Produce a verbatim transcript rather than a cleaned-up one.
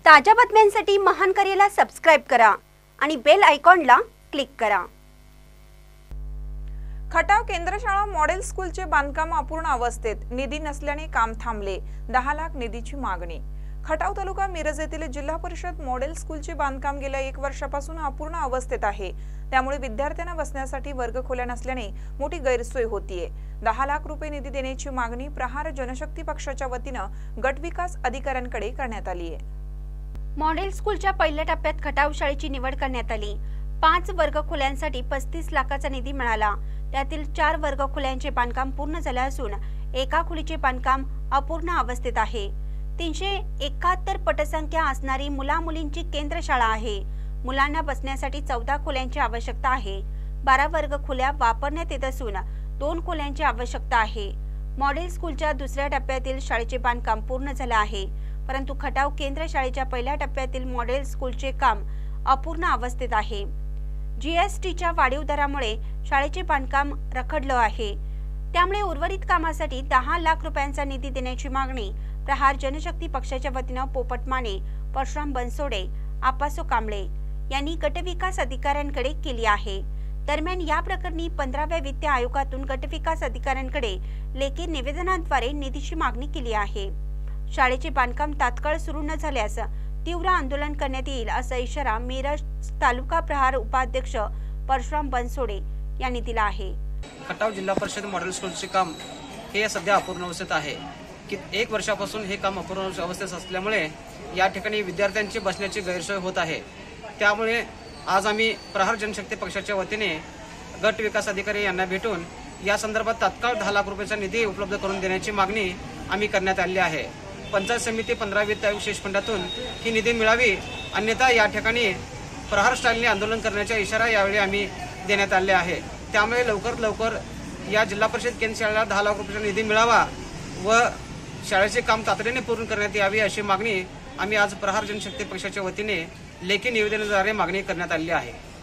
ताज्या बातम्यांसाठी महान करेला सबस्क्राइब करा आणि बेल आयकॉनला क्लिक करा। खटाव केंद्रशाळा मॉडेल स्कूलचे बांधकाम अपूर्ण अवस्थेत, निधी नसल्याने काम थांबले। दहा लाख निधीची मागणी। खटाव तालुका मिरज येथील जिल्हा परिषद मॉडेल स्कूलचे बांधकाम गेल्या एक वर्षापासून अपूर्ण अवस्थेत आहे। त्यामुळे विद्यार्थ्यांना बसण्यासाठी वर्गखोल्या नसल्याने मोठी गैरसोय होतीये। दहा लाख रुपये निधी देण्याची मागणी प्रहार जनशक्ती पक्षाच्या वतीनं गट विकास अधिकाऱ्यांकडे करण्यात आली आहे। मॉडेल स्कूलच्या पहिल्या टप्प्यात खटाव शाळेची निवड करण्यात आली। पाच वर्गखोल्यांसाठी पस्तीस लाखाचा निधी मिळाला। त्यातील चार वर्गखोल्यांचे बांधकाम पूर्ण झाले असून एका खोलीचे बांधकाम अपूर्ण अवस्थेत आहे। तीनशे एकाहत्तर पटसंख्या असणारी मुला मुलींची केंद्र शाळा आहे। मुलांना बसण्यासाठी चौदा खोल्यांची आवश्यकता आहे। बारा वर्गखोल्या वापरण्यात येत असून दोन खोल्यांची आवश्यकता आहे। मॉडेल स्कूलच्या दुसऱ्या टप्प्यातील शाळेचे बांधकाम पूर्ण झाले आहे, परंतु खटाव केंद्र शाळेच्या पहिल्या टप्प्यातील मॉडेल स्कूलचे काम अपूर्ण अवस्थेत आहे। जीएसटीच्या वाढीव दरामुळे शाळेचे बांधकाम रखडलं आहे। त्यामुळे उर्वरित कामासाठी दहा लाख रुपयांचा निधी देण्याची मागणी प्रहार जनशक्ती पक्षाच्या वतीनं पोपट माने, परशुराम बनसोडे, आपासो कांबळे यांनी गटविकास अधिकाऱ्यांकडे केली आहे। दरम्यान या प्रकरणी पंधराव्या वित्त आयोगातून गटविकास अधिकाऱ्यांकडे लेखी निवेदनाद्वारे निधीची मागणी केली आहे। शाळेचे बांधकाम तात्काळ सुरू न झाल्यास तीव्र आंदोलन करण्यात येईल असा इशारा मिरज तालुका प्रहार उपाध्यक्ष परशुराम बनसोडे यांनी दिला आहे। खटाव जिल्हा परिषद मॉडेल स्कूलचे काम हे सध्या अपूर्ण अवस्थेत आहे की एक वर्षापासून हे काम अपूर्ण अवस्थेत असल्यामुळे या ठिकाणी विद्यार्थ्यांची बसण्याची गैरसोय होत आहे। त्यामुळे आज आम्ही प्रहार जनशक्ती पक्षाच्या वतीने गट विकास अधिकारी यांना भेटून या संदर्भात तात्काळ दहा लाख रुपयाचा निधी उपलब्ध करून देण्याची मागणी आम्ही करण्यात आली आहे। पंचायत समिती पंधरा वित्त आयोग विशेष फंडातून ही निधी मिळावी, अन्यथा या ठिकाणी प्रहार स्टाईलने आंदोलन करण्याचा इशारा यावेळी आम्ही देण्यात आले आहे। त्यामुळे लवकर लवकर या जिल्हा परिषद केंद्र शाळेला दहा लाख रुपयाचा निधी मिळावा व शाळेचे काम तातडीने पूर्ण करण्यात यावी अशी मागणी आम्ही आज प्रहार जनशक्ती पक्षाच्या वतीने लेखी निवेदनाद्वारे मागणी करण्यात आली आहे।